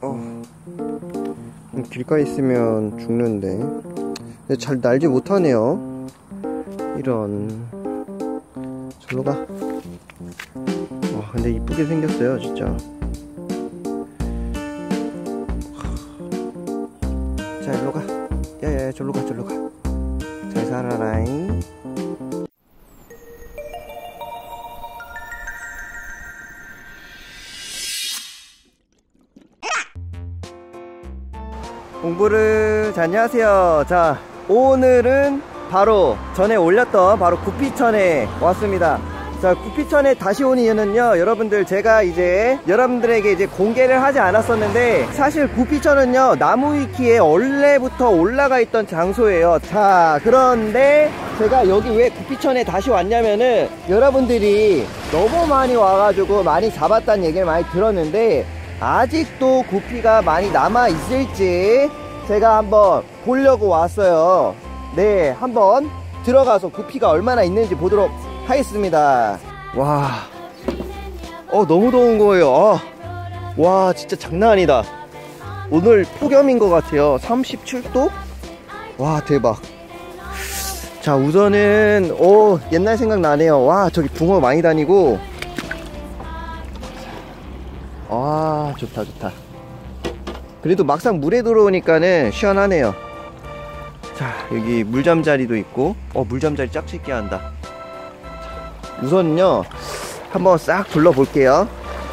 길가에 있으면 죽는데. 근데 잘 날지 못하네요. 이런. 절로 가. 와, 근데 이쁘게 생겼어요 진짜. 자, 일로 가. 야야야, 절로 가, 절로 가. 잘 살아라잉. 공부를. 자, 안녕하세요. 자, 오늘은 바로 전에 올렸던 바로 구피천에 왔습니다. 자, 구피천에 다시 온 이유는요, 여러분들, 제가 이제 여러분들에게 이제 공개를 하지 않았었는데, 사실 구피천은요 나무위키에 원래부터 올라가 있던 장소예요. 자, 그런데 제가 여기 왜 구피천에 다시 왔냐면은, 여러분들이 너무 많이 와가지고 많이 잡았다는 얘기를 많이 들었는데, 아직도 구피가 많이 남아 있을지 제가 한번 보려고 왔어요. 네, 한번 들어가서 구피가 얼마나 있는지 보도록 하겠습니다. 와, 너무 더운 거예요. 와, 진짜 장난 아니다. 오늘 폭염인 것 같아요. 37도? 와, 대박. 자, 우선은 옛날 생각나네요. 와, 저기 붕어 많이 다니고. 아, 좋다 좋다. 그래도 막상 물에 들어오니까는 시원하네요. 자, 여기 물잠자리도 있고. 물잠자리 짝짓기 한다. 자, 우선은요 한번 싹 둘러볼게요.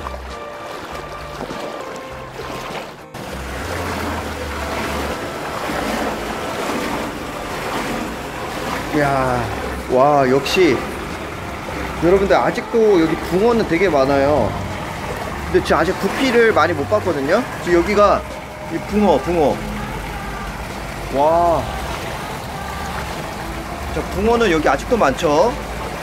이야, 와, 역시 여러분들 아직도 여기 붕어는 되게 많아요. 근데 저 아직 구피를 많이 못 봤거든요. 지금 여기가 이 붕어. 와, 자, 붕어는 여기 아직도 많죠.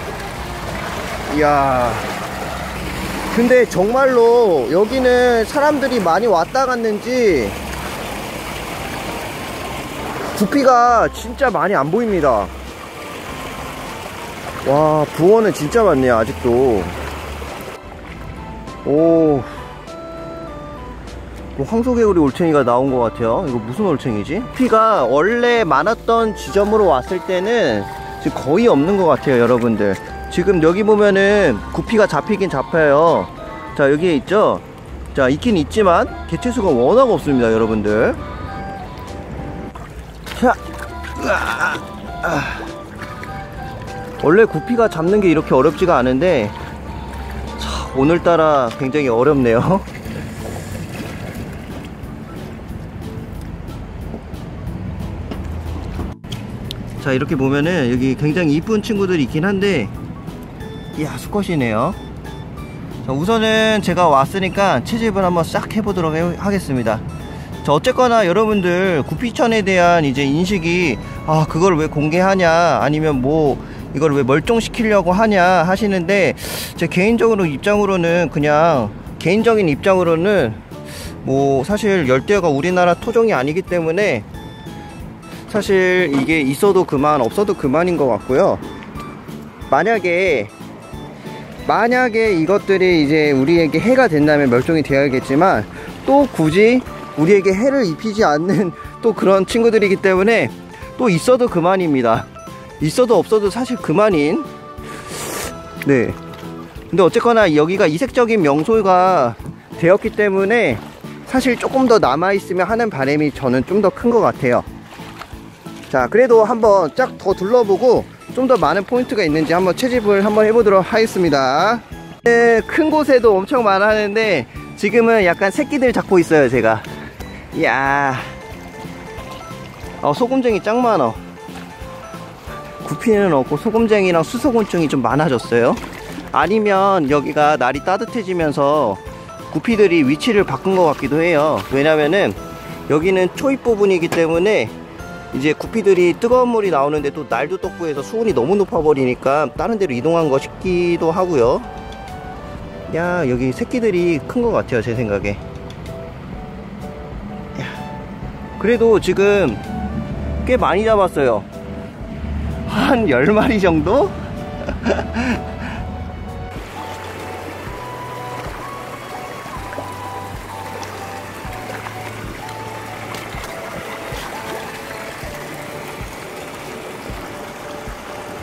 이야, 근데 정말로 여기는 사람들이 많이 왔다 갔는지 구피가 진짜 많이 안 보입니다. 와, 붕어는 진짜 많네요 아직도. 오, 황소개구리 올챙이가 나온 것 같아요. 이거 무슨 올챙이지? 구피가 원래 많았던 지점으로 왔을 때는 지금 거의 없는 것 같아요 여러분들. 지금 여기 보면은 구피가 잡히긴 잡혀요. 자, 여기에 있죠. 자, 있긴 있지만 개체수가 워낙 없습니다 여러분들. 자, 원래 구피가 잡는 게 이렇게 어렵지가 않은데, 오늘따라 굉장히 어렵네요. 자, 이렇게 보면은 여기 굉장히 이쁜 친구들이 있긴 한데, 이야, 수컷이네요. 자, 우선은 제가 왔으니까 채집을 한번 싹 해보도록 하겠습니다. 자, 어쨌거나 여러분들 구피천에 대한 이제 인식이, 그걸 왜 공개하냐, 아니면 뭐 이걸 왜 멀쩡시키려고 하냐 하시는데, 제 개인적으로 입장으로는, 그냥 개인적인 입장으로는 뭐 사실 열대어가 우리나라 토종이 아니기 때문에 사실 이게 있어도 그만 없어도 그만인 것 같고요. 만약에 이것들이 이제 우리에게 해가 된다면 멸종이 되어야겠지만, 또 굳이 우리에게 해를 입히지 않는 또 그런 친구들이기 때문에 또 있어도 그만입니다. 있어도 없어도 사실 그만인. 네, 근데 어쨌거나 여기가 이색적인 명소가 되었기 때문에 사실 조금 더 남아있으면 하는 바람이 저는 좀 더 큰 것 같아요. 자, 그래도 한번 쫙 더 둘러보고 좀 더 많은 포인트가 있는지 한번 채집을 한번 해보도록 하겠습니다. 네, 큰 곳에도 엄청 많았는데 지금은 약간 새끼들 잡고 있어요 제가. 이야, 소금쟁이 짱 많아. 구피는 없고 소금쟁이랑 수소곤충이 좀 많아졌어요. 아니면 여기가 날이 따뜻해지면서 구피들이 위치를 바꾼 것 같기도 해요. 왜냐면은 여기는 초입 부분이기 때문에 이제 구피들이 뜨거운 물이 나오는데 또 날도 떴고 해서 수온이 너무 높아 버리니까 다른 데로 이동한 거 싶기도 하고요. 야, 여기 새끼들이 큰 것 같아요 제 생각에. 야, 그래도 지금 꽤 많이 잡았어요. 한 10마리 정도?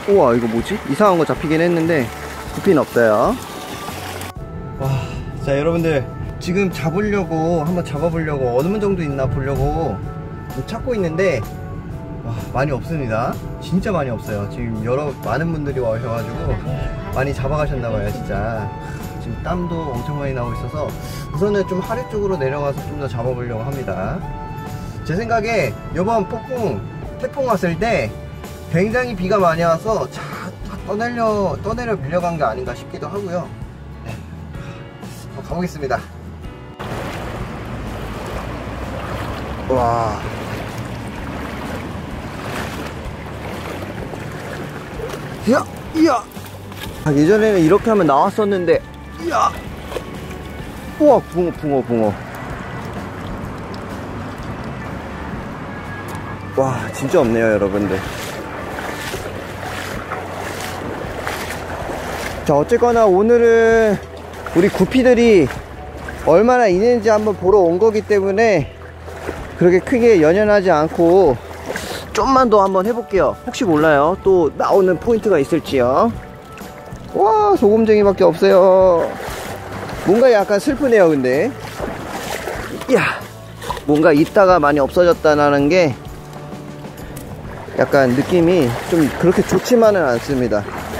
우와, 이거 뭐지? 이상한 거 잡히긴 했는데 구피는 없어요. 와, 자 여러분들 지금 잡으려고 한번 잡아보려고 어느 정도 있나 보려고 찾고 있는데 와, 많이 없습니다. 진짜 많이 없어요. 지금 많은 분들이 와셔가지고 많이 잡아가셨나봐요. 진짜 지금 땀도 엄청 많이 나고 있어서 우선은 좀 하류 쪽으로 내려가서 좀 더 잡아보려고 합니다. 제 생각에 이번 태풍 왔을 때 굉장히 비가 많이 와서 다 떠내려 밀려간 게 아닌가 싶기도 하고요. 네, 한번 가보겠습니다. 와, 이야. 예전에는 이렇게 하면 나왔었는데, 이야. 우와, 붕어. 와, 진짜 없네요, 여러분들. 자, 어쨌거나 오늘은 우리 구피들이 얼마나 있는지 한번 보러 온 거기 때문에 그렇게 크게 연연하지 않고 좀만 더 한번 해볼게요. 혹시 몰라요, 또 나오는 포인트가 있을지요. 와, 소금쟁이밖에 없어요. 뭔가 약간 슬프네요. 근데 이야, 뭔가 있다가 많이 없어졌다는 게 약간 느낌이 좀 그렇게 좋지만은 않습니다.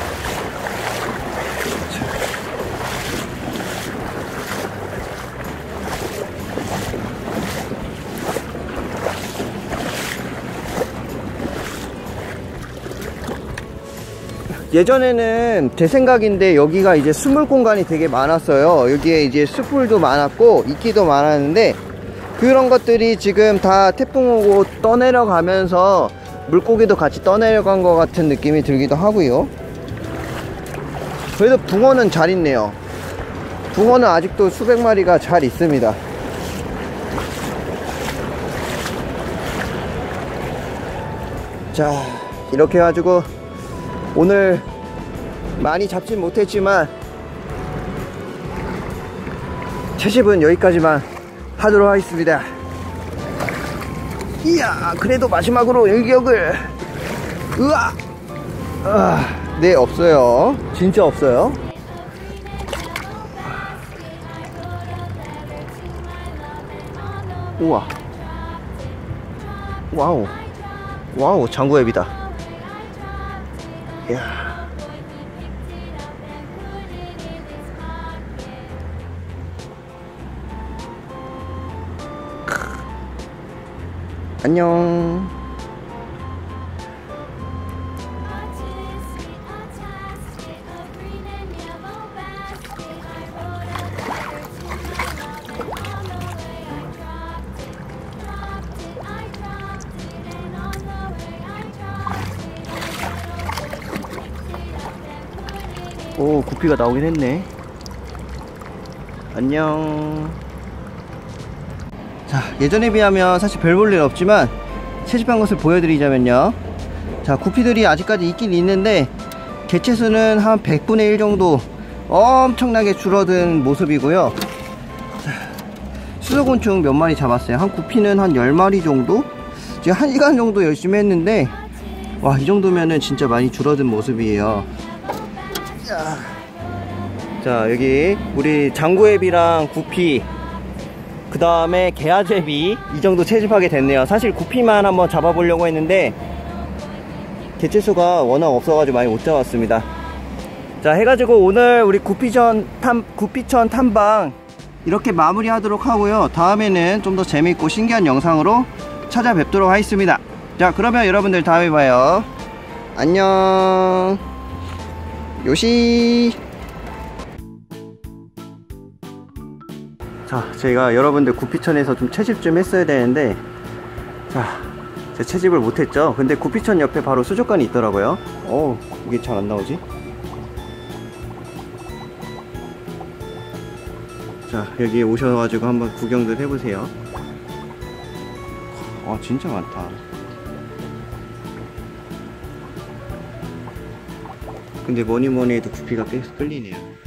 예전에는 제 생각인데 여기가 이제 수물 공간이 되게 많았어요. 여기에 이제 숯불도 많았고 이끼도 많았는데 그런 것들이 지금 다 태풍 오고 떠내려가면서 물고기도 같이 떠내려간 것 같은 느낌이 들기도 하고요. 그래도 붕어는 잘 있네요. 붕어는 아직도 수백 마리가 잘 있습니다. 자, 이렇게 해가지고 오늘 많이 잡진 못했지만 채집은 여기까지만 하도록 하겠습니다. 이야, 그래도 마지막으로 일격을. 으아! 네, 없어요. 진짜 없어요. 우와, 와우, 장구앱이다. 이야. 안녕. 오, 구피가 나오긴 했네. 안녕. 자, 예전에 비하면 사실 별 볼 일 없지만 채집한 것을 보여드리자면요, 자, 구피들이 아직까지 있긴 있는데 개체수는 한 100분의 1 정도 엄청나게 줄어든 모습이고요. 수소곤충 몇 마리 잡았어요. 한 구피는 한 10마리 정도? 지금 1시간 정도 열심히 했는데 와, 이 정도면은 진짜 많이 줄어든 모습이에요. 자, 여기 우리 장구애비랑 구피, 그 다음에 개아제비, 이 정도 채집하게 됐네요. 사실 구피만 한번 잡아보려고 했는데 개체수가 워낙 없어가지고 많이 못 잡았습니다. 자, 해가지고 오늘 우리 구피천 탐방 이렇게 마무리 하도록 하고요. 다음에는 좀 더 재밌고 신기한 영상으로 찾아뵙도록 하겠습니다. 자, 그러면 여러분들 다음에 봐요. 안녕. 요시. 자, 제가 여러분들 구피천에서 좀 채집 좀 했어야 되는데, 자, 제 채집을 못했죠. 근데 구피천 옆에 바로 수족관이 있더라고요. 이게 잘 안 나오지? 자, 여기 오셔가지고 한번 구경들 해보세요. 와, 진짜 많다. 근데 뭐니뭐니 해도 구피가 계속 끌리네요.